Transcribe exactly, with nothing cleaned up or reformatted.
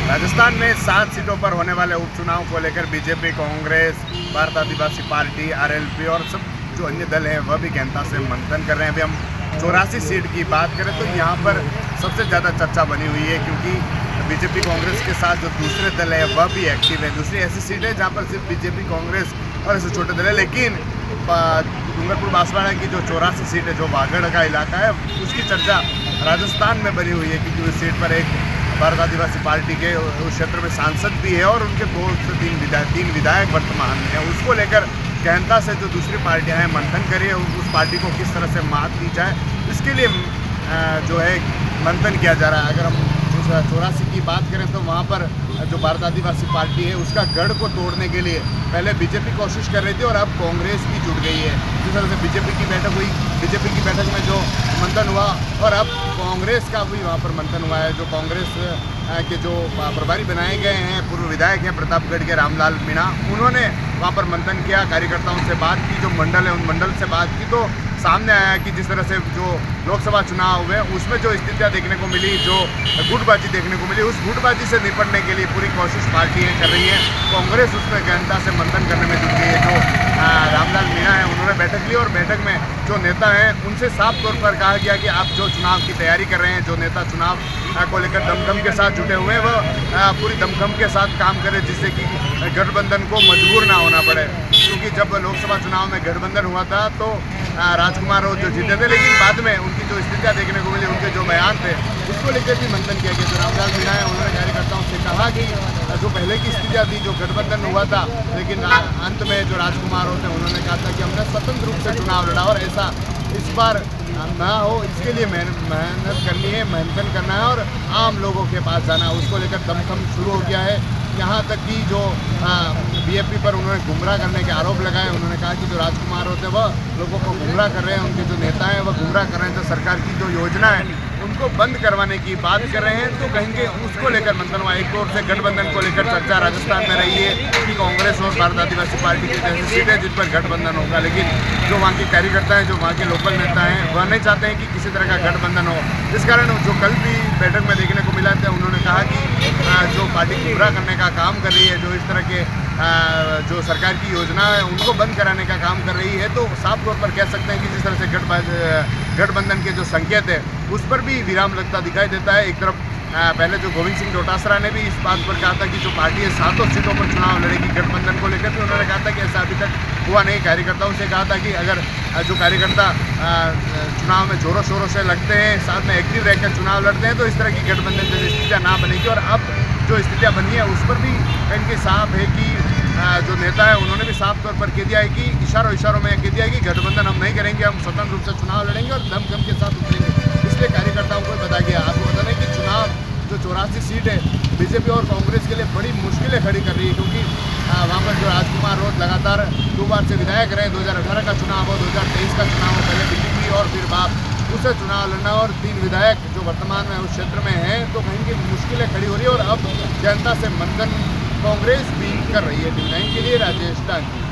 राजस्थान में सात सीटों पर होने वाले उपचुनाव को लेकर BJP, Congress, Bharat Adivasi party, RLP और सब जो अन्य दल हैं वह भी गहनता से मंथन कर रहे हैं। अभी हम चौरासी सीट की बात करें तो यहाँ पर सबसे ज़्यादा चर्चा बनी हुई है, क्योंकि बीजेपी कांग्रेस के साथ जो दूसरे दल है वह भी एक्टिव है। दूसरी ऐसी सीट है जहाँ पर सिर्फ बीजेपी, कांग्रेस और ऐसे छोटे दल है, लेकिन डूंगरपुर बांसवाड़ा की जो चौरासी सीट है, जो वागड़ का इलाका है, उसकी चर्चा राजस्थान में बनी हुई है, क्योंकि उस सीट पर एक भारत आदिवासी पार्टी के उस क्षेत्र में सांसद भी है और उनके दो से तीन विधायक तीन विधायक वर्तमान में है। उसको लेकर गहनता से जो दूसरी पार्टियां हैं मंथन करिए, उस पार्टी को किस तरह से मात दी जाए, इसके लिए जो है मंथन किया जा रहा है। अगर हम चौरासी की बात करें तो वहाँ पर जो भारत आदिवासी पार्टी है उसका गढ़ को तोड़ने के लिए पहले बीजेपी कोशिश कर रही थी और अब कांग्रेस भी जुट गई है। जिस तरह से बीजेपी की बैठक हुई, बीजेपी की बैठक में जो मंथन हुआ और अब कांग्रेस का भी वहाँ पर मंथन हुआ है। जो कांग्रेस के जो प्रभारी बनाए गए हैं, पूर्व विधायक हैं प्रतापगढ़ के रामलाल मीणा, उन्होंने वहाँ पर मंथन किया, कार्यकर्ताओं से बात की, जो मंडल है उन मंडल से बात की, तो सामने आया कि जिस तरह से जो लोकसभा चुनाव हुए उसमें जो स्थितियाँ देखने को मिली, जो गुटबाजी देखने को मिली, उस गुटबाजी से निपटने के लिए पूरी कोशिश पार्टियाँ कर रही हैं। कांग्रेस उसमें गहनता से मंथन करने में जुट गई है। जो रामलाल मीणा है उन्होंने बैठक ली और बैठक में जो नेता हैं उनसे साफ तौर पर कहा गया कि आप जो चुनाव की तैयारी कर रहे हैं, जो नेता चुनाव को लेकर दमखम के साथ जुटे हुए हैं, वह पूरी दमखम के साथ काम करें, जिससे कि गठबंधन को मजबूर ना होना पड़े। क्योंकि जब लोकसभा चुनाव में गठबंधन हुआ था तो राजकुमार राव जो जीते थे, लेकिन बाद में उनकी जो स्थितियाँ देखने को मिली, उनके जो बयान थे, उसको लेकर भी मंथन किया गया। जो रामलाल मीणा है उन्होंने कार्यकर्ताओं से कहा कि जो पहले की स्थितियाँ थी, जो गठबंधन हुआ था, लेकिन अंत में जो राजकुमार राव थे उन्होंने कहा था कि हमने स्वतंत्र रूप से चुनाव लड़ा और ऐसा इस बार ना हो, इसके लिए मेहनत करनी है, मंथन करना है और आम लोगों के पास जाना है। उसको लेकर दमखम शुरू हो गया है। यहाँ तक कि जो बीएपी पर उन्होंने गुमराह करने के आरोप लगाए। उन्होंने कहा कि जो राजकुमार होते हैं वह लोगों को गुमराह कर रहे हैं, उनके जो नेता हैं वह गुमराह कर रहे हैं, जो सरकार की जो योजना है उनको बंद करवाने की बात कर रहे हैं। तो कहेंगे उसको लेकर मंथन हुआ। एक ओर से गठबंधन को लेकर चर्चा राजस्थान में रही है कि कांग्रेस और भारत आदिवासी पार्टी की जैसी सीटें जिन पर गठबंधन होगा, लेकिन जो वहाँ के कार्यकर्ता हैं, जो वहाँ के लोकल नेता हैं, वह नहीं चाहते हैं कि किसी तरह का गठबंधन हो। इस कारण जो कल भी बैठक में देखने को मिला था, उन्होंने कहा कि जो पार्टी गुमराह करने का काम कर रही है, जो इस तरह के जो सरकार की योजना है उनको बंद कराने का काम कर रही है, तो साफ तौर पर कह सकते हैं कि जिस तरह से गठबंधन के जो संकेत है उस पर भी विराम लगता दिखाई देता है। एक तरफ पहले जो गोविंद सिंह डोटासरा ने भी इस बात पर कहा था कि जो पार्टी है सातों सीटों पर चुनाव लड़ेगी, गठबंधन को लेकर भी उन्होंने कहा था कि ऐसा अभी तक हुआ नहीं। कार्यकर्ताओं से कहा था कि अगर जो कार्यकर्ता चुनाव में जोरों शोरों से लगते हैं, साथ में एक्टिव रहकर चुनाव लड़ते हैं, तो इस तरह की गठबंधन जैसी स्थितियाँ ना बनेगी। और अब जो स्थितियाँ बनी है उस पर भी इनके साफ है कि जो नेता है उन्होंने भी साफ तौर पर कह दिया है कि इशारों इशारों में कह दिया है कि गठबंधन हम नहीं करेंगे, हम स्वतंत्र रूप से चुनाव लड़ेंगे और दमखम के साथ उतरेंगे। इसलिए कार्यकर्ताओं को बताया गया। आपको बता दें कि चुनाव जो चौरासी सीट है बीजेपी और कांग्रेस के लिए बड़ी मुश्किलें खड़ी कर रही है, क्योंकि वहाँ पर जो राजकुमार राव लगातार दो बार से विधायक रहे, दो हज़ार अठारह का चुनाव हो, दो हज़ार तेईस का चुनाव हो, पहले बीजेपी और फिर बाप उसे चुनाव लड़ना, और तीन विधायक जो वर्तमान में उस क्षेत्र में हैं, तो कहीं की मुश्किलें खड़ी हो रही है। और अब जनता से मंथन कांग्रेस भी कर रही है। न्यूज़ नाइन के लिए राजेश डांगी।